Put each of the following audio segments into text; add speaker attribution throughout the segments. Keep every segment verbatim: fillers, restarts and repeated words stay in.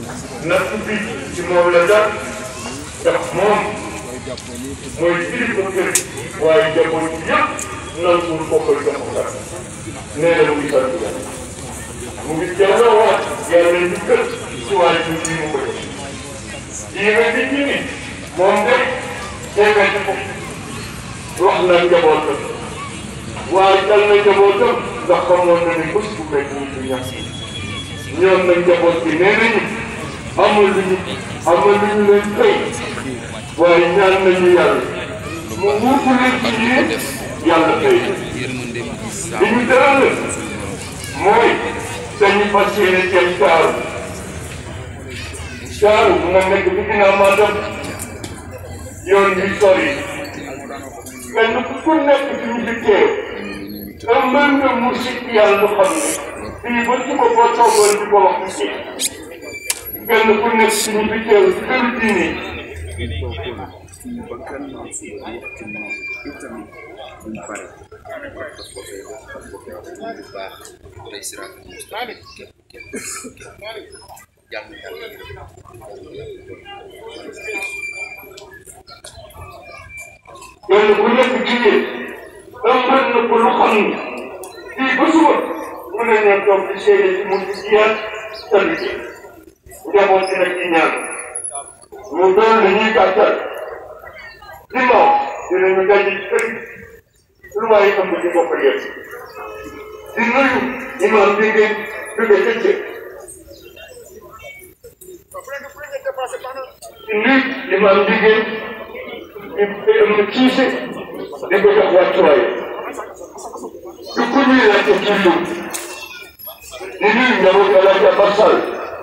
Speaker 1: natt bi ci moom la dal ndax moom mooy kilifa kër waaye jamono yëpp nanguwul ko koy jox ko nee na mu ngi sant yàlla mu ngi jàlloo waat yàlla ñu kër ci wàllu ñu ji mu ko def jiwe nit ñi ni moom day teewee ko wax na njabootam waaye dal na njabootam ndax xamoon na ne bés bu fekk ñu ci ñax ñoom nag njaboot bi nee nañu amul lu ñu amul lu ñu leen fay waaye ñaan nañu yàlla mu wuutu leen ci yéen yàlla fay li ñu dara la mooy dañu fas yéene jëm Daaru Daaru mu nga nekk bi ginnaaw Matam yoon bi sori kenn ku nekk ci ñu fi teew ëmbal nga musit yàlla lu xam ne fii ba suba boo toogoon di ko wax ci kenn ku nekk ci ñu fi teew këru diine kenn ku nekk jigéen ëmbal na ko lu xam ne fii ba suba mën nañoo toog di seede ci mu ci jiyaat sa liggéey njaboot ci nag ci ñaan mu doon la ñuy gàttal dimanche dinañu daje ci kër lu waaye ëmb di bopp yëpp di nuyu imam bi ngeen jóge tëcce di nuyu imam bi ngeen di ëmb ciise di ko jox wàccuwaay du ko ñuy laajte ci liw di nuyu njaboot Alaaji Abbas Sall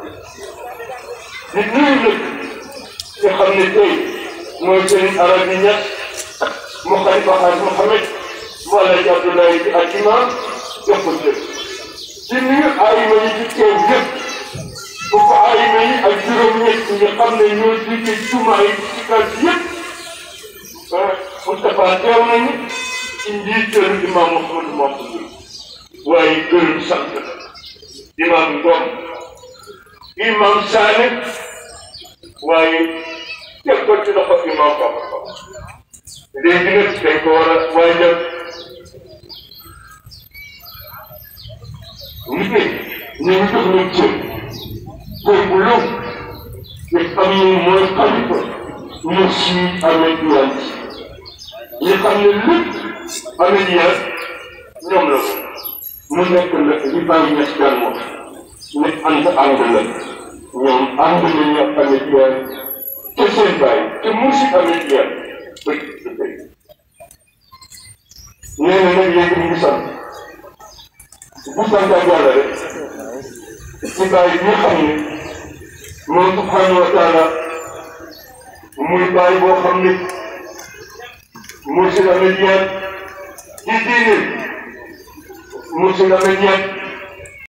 Speaker 1: di nuyu nag nga xam ne tey mooy sëriñ Arabi Ñas mu Xalifa Xaaj Mohamed mu Alaaji Abdoulaye bi ak imam jox ko jëf di nuyu ayima yi ci teew yëpp bu ko ayima yi ak juróom-ñett nga xam ne ñoo jiite jumaa yi ci kàr yëpp Moustapha teew nañu ci njiitalu imam Mouhamadou Mahfouz waaye gërëm sant imam Ngom imam Saane waaye teg ko ci loxo imam Baba léegi nag dañ ko war a waajal nit ñi ñu ngi jox leen cër cër bu lëw te xam ne mooy xalifa ñu si amee diwaan ñi xam ne lépp amee diwaan ñoom la ko mu nekk nag li bàyyi ñes daan moom nit ànd ànd la ñoom ànd nañu ak amee diwaan te seen bàyyi te mu si amee diwaan bëgg bëgg nee na nag léegi mu ngi sant bu sant ak yàlla rek ci bàyyi bi nga xam ne moom subhanahu wa taala muy bàyyi boo xam ne muy si amee diwaan ci diine muy si amee diwaan